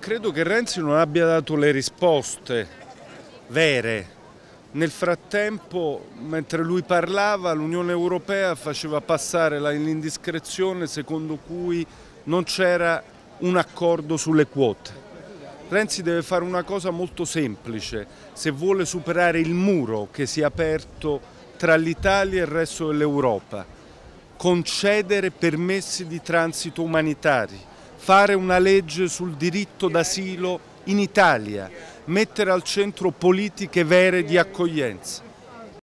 Credo che Renzi non abbia dato le risposte vere. Nel frattempo, mentre lui parlava, l'Unione Europea faceva passare l'indiscrezione secondo cui non c'era un accordo sulle quote. Renzi deve fare una cosa molto semplice se vuole superare il muro che si è aperto tra l'Italia e il resto dell'Europa: concedere permessi di transito umanitari, fare una legge sul diritto d'asilo in Italia, mettere al centro politiche vere di accoglienza.